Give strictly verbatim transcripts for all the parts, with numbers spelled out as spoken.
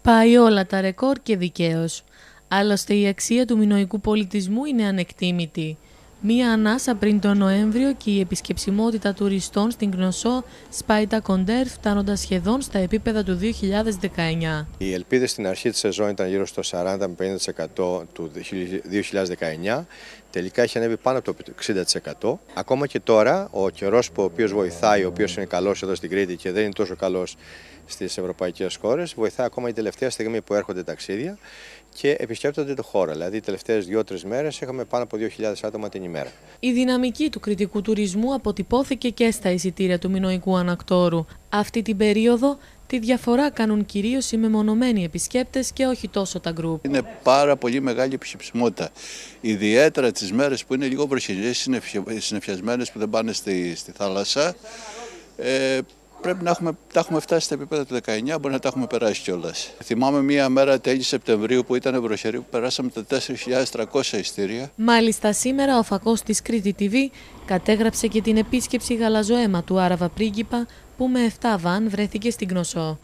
Σπάει όλα τα ρεκόρ και δικαίως. Άλλωστε η αξία του μινωικού πολιτισμού είναι ανεκτήμητη. Μία ανάσα πριν τον Νοέμβριο και η επισκεψιμότητα τουριστών στην Κνωσό σπάει τα κοντέρ, φτάνοντας σχεδόν στα επίπεδα του δύο χιλιάδες δεκαεννιά. Οι ελπίδες στην αρχή της σεζόν ήταν γύρω στο σαράντα με πενήντα τοις εκατό του δύο χιλιάδες δεκαεννιά. Τελικά έχει ανέβει πάνω από το εξήντα τοις εκατό. Ακόμα και τώρα, ο καιρός που ο οποίος βοηθάει, ο οποίος είναι καλός εδώ στην Κρήτη και δεν είναι τόσο καλός στις ευρωπαϊκές χώρες, βοηθάει ακόμα η τελευταία στιγμή που έρχονται ταξίδια και επισκέπτονται το χώρο. Δηλαδή, οι τελευταίες δύο-τρεις μέρες είχαμε πάνω από δύο χιλιάδες άτομα την ημέρα. Η δυναμική του κρητικού τουρισμού αποτυπώθηκε και στα εισιτήρια του μινωικού ανακτόρου. Αυτή την περίοδο τη διαφορά κάνουν κυρίως οι μεμονωμένοι επισκέπτες και όχι τόσο τα γκρουπ. Είναι πάρα πολύ μεγάλη επισκεψιμότητα. Ιδιαίτερα τις μέρες που είναι λίγο βροχερές, συννεφιασμένες, που δεν πάνε στη, στη θάλασσα. Ε, Πρέπει να έχουμε, τα έχουμε φτάσει στα επίπεδα του δεκαεννιά, μπορεί να τα έχουμε περάσει κιόλας. Θυμάμαι μία μέρα τέλη Σεπτεμβρίου που ήταν βροχερή, που περάσαμε τα τέσσερις χιλιάδες τριακόσια εισιτήρια. Μάλιστα σήμερα ο φακός της Κρήτη τι βι κατέγραψε και την επίσκεψη γαλαζοαίμα του Άραβα πρίγκιπα που με επτά βαν βρέθηκε στην Κνωσό.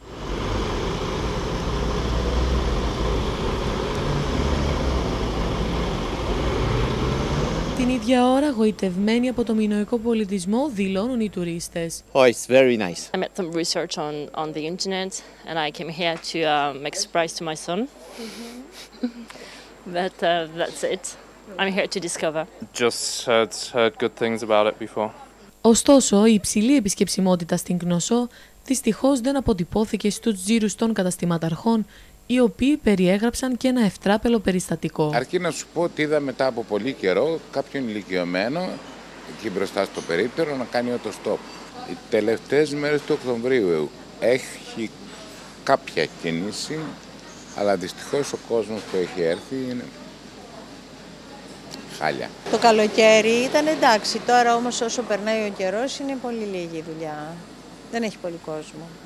Την ίδια ώρα, γοητευμένοι από το μινωικό πολιτισμό, δηλώνουν οι τουρίστες. Oh, it's very nice. I made some research on on the internet, and I came here to uh, make a surprise to my son. But uh, that's it. I'm here to discover. Just heard heard good things about it before. Ωστόσο, η υψηλή επισκεψιμότητα στην Κνωσό δυστυχώς δεν αποτυπώθηκε στους τζίρους των καταστηματαρχών, οι οποίοι περιέγραψαν και ένα ευτράπελο περιστατικό. Αρκεί να σου πω ότι είδα μετά από πολύ καιρό κάποιον ηλικιωμένο εκεί μπροστά στο περίπτερο να κάνει οτοστόπ. Οι τελευταίες μέρες του Οκτωβρίου έχει κάποια κίνηση, αλλά δυστυχώς ο κόσμος που έχει έρθει είναι χάλια. Το καλοκαίρι ήταν εντάξει, τώρα όμως όσο περνάει ο καιρός είναι πολύ λίγη η δουλειά. Δεν έχει πολύ κόσμο.